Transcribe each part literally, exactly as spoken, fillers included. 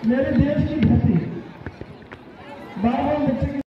मेरे देश की धरती बार बार बच्चे की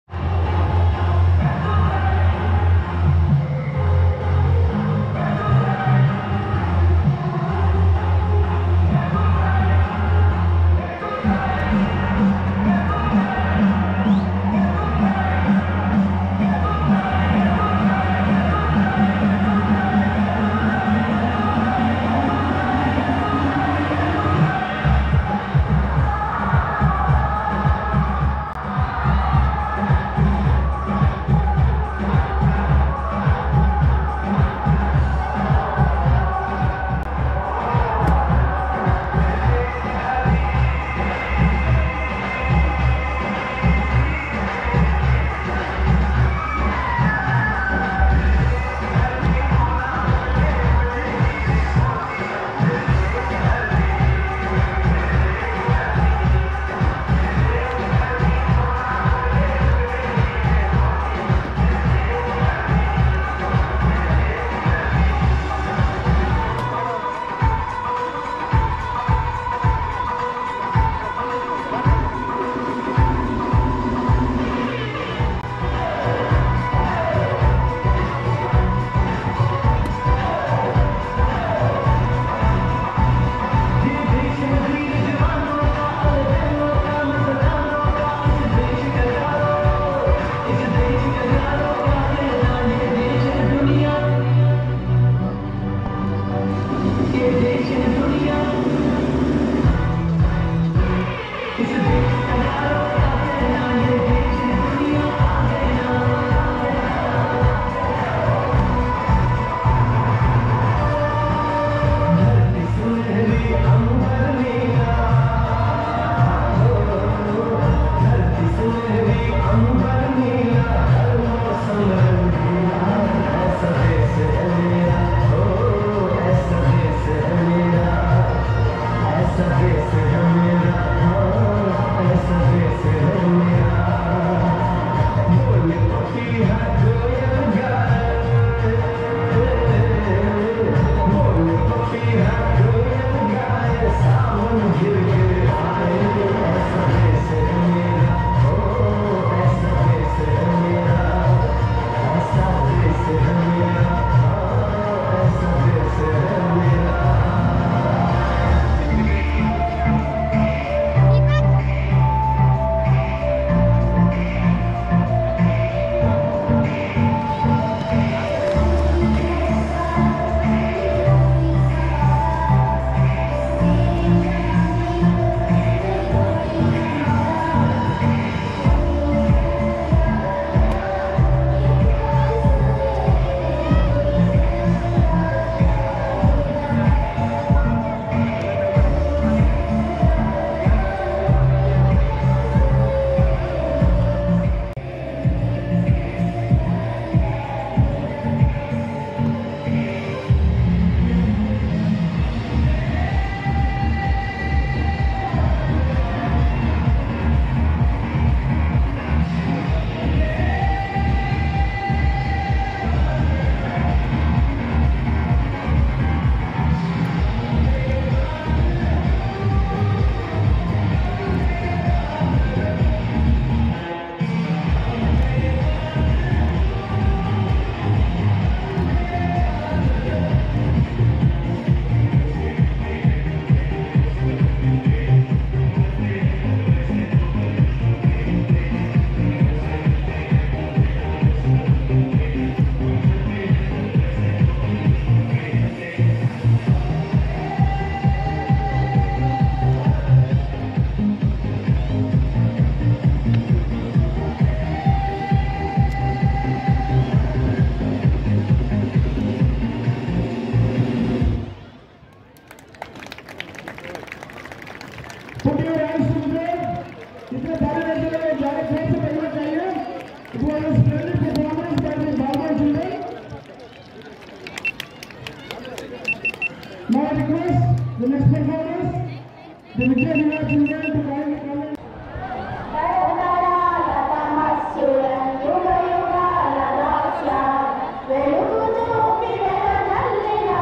The next performance, the Vidyalaya children to kindly come in.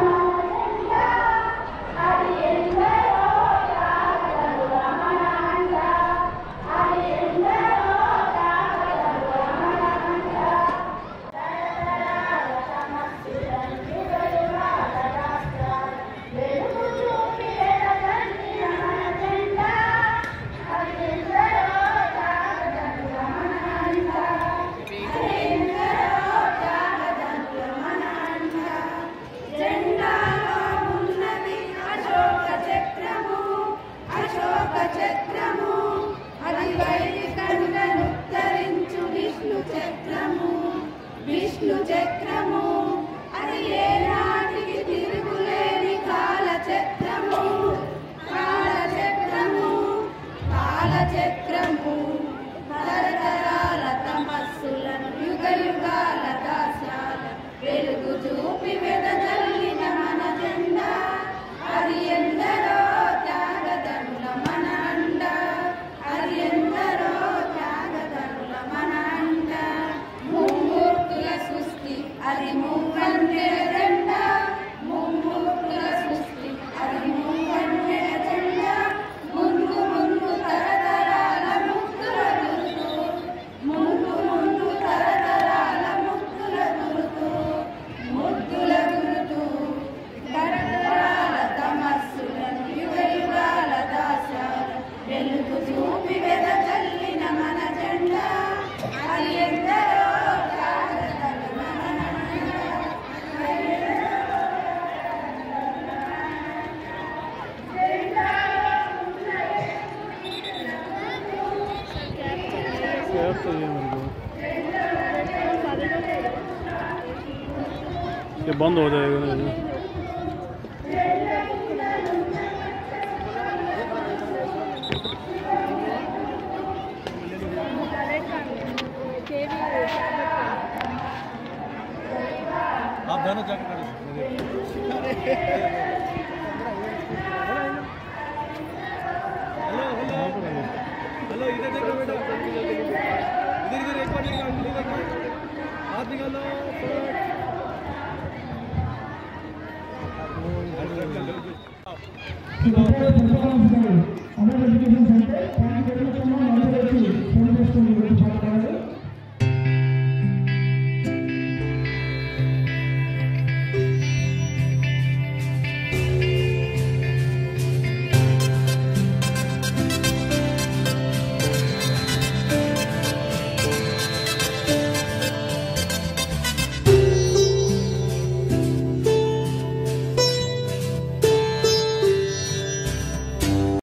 Thank you. చక్రము అది ఏనాటికి తిరుగులేని కాలచక్రము కాలచక్రము కాలచక్రము తరతరాల తమస్సులను యుగ యుగాల దాస్యాల వెలుగు చూపి వెదజల్లిన మన జెండా అది ఎందరో త్యాగధనుల మన అండ అది ఎందరో త్యాగధనుల మన అండ ముమ్మూర్తుల సృష్టి అది మువ్వన్నె జెండా ముమ్మూర్తుల సృష్టి అది మువ్వన్నె జెండా ముందు ముందు తరతరాల ముక్తుల గురుతు ముందు ముందు తరతరాల ముక్తుల గురుతు ముద్దుల గురుతు తరతరాల తమస్సులను యుగ యుగాల దాస్యాల వెలుగు చూపి వెదజల్లిన మన జెండా అది ఎందరో త్యాగధనుల మన అండ. ये बंद हो जाएगा ना ये। आप दोनों जाकर करो। हेलो हेलो हेलो इधर देखो बेटा इधर इधर एक बार निकालो हाथ निकालो Kita